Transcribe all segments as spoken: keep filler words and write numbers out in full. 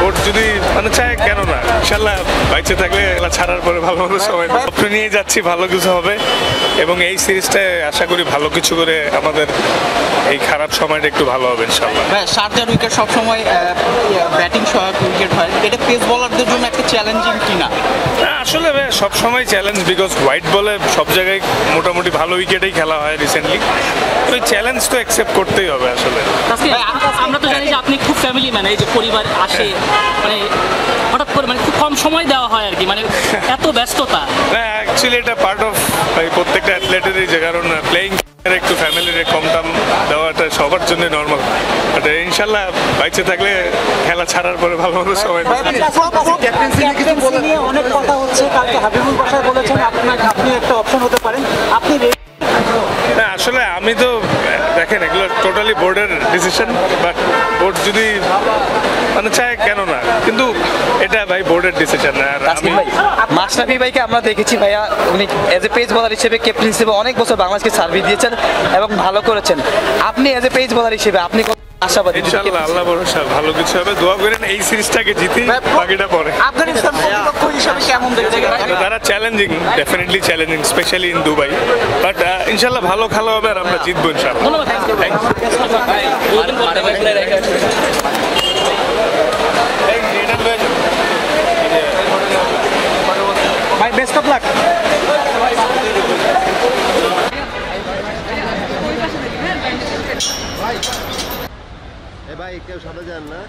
Board যদি মানে চায় কেন না, ইনশাল্লাহ বাইচে থাকলে ছাড়ার পরে ভালো মতো সময় স্বপ্ন নিয়ে যাচ্ছি, ভালো কিছু হবে এবং এই সিরিজটায় আশা করি ভালো কিছু করে আমাদের এই খারাপ সময়টা একটু ভালো হবে ইনশাল্লাহ। শারজার উইকেট সবসময় ব্যাটিং সহায়ক উইকেট হয়, এটা পেস বোলারদের জন্য একটা চ্যালেঞ্জিং কিনা? আসলে সব সময় চ্যালেঞ্জ, বিকজ হোয়াইট বলে সব জায়গায় মোটামুটি ভালো উইকেটেই খেলা হয় রিসেন্টলি, তো এই চ্যালেঞ্জ তো অ্যাকসেপ্ট করতেই হবে আসলে। আমরা তো জানি যে আপনি খুব ফ্যামিলি ম্যান, এই যে পরিবার আসে মানে হঠাৎ করে মানে খুব কম সময় দেওয়া হয় আর কি, মানে এত ব্যস্ততা। না অ্যাকচুয়ালি এটা পার্ট অফ প্রত্যেকটা অ্যাথলেটেরই, যে কারণ প্লেয়িং একটু ফ্যামিলির কম দাম দেওয়াটা সবার জন্য নর্মাল, বাট ইনশাল্লাহ বাইচে থাকলে খেলা ছাড়ার পরে ভালো মতো সময়। অনেক কথা হচ্ছে, কালকে হাবিবুল বাসায় বলেছেন আপনাকে আপনি একটা অপশন হতে পারেন, আপনি না আসলে আমি তো দেখেন এগুলো টোটালি বোর্ডের ডিসিশন, বাট বোর্ড যদি মানে চায় কেন না, কিন্তু এটা ভাই বোর্ডের ডিসিশন। আর আমি মাশরাফি ভাইকে আমরা দেখেছি ভাইয়া, উনি এজ এ পেস বোলার হিসেবে ক্যাপ্টেন হিসেবে অনেক বছর বাংলাদেশকে সার্ভিস দিয়েছেন এবং ভালো করেছেন। আপনি এজ এ পেস বোলার হিসেবে আপনি আশাবাদী? ইনশাআল্লাহ আল্লাহ ভরসা ভালো কিছু হবে, দোয়া করেন এই সিরিজটাকে জিতি, বাকিটা পরে। আফগানিস্তান প্রতিপক্ষ হিসেবে কেমন দেখছেন? তারা challenging, definitely challenging, specially in Dubai, but ইনশাআল্লাহ ভালো খেলা হবে আর আমরা জিতবো ইনশাআল্লাহ। ধন্যবাদ। ভাই বেস্ট অফ লাক। ভাই কেউ সাথে যান না,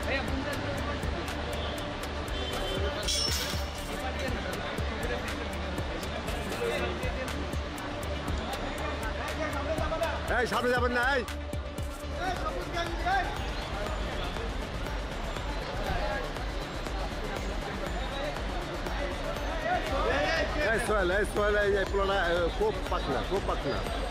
এই সামনে যাবেন না, এই সোহেল এই সোহেল এই পুরোটা খুব পাকনা, খুব পাকনা।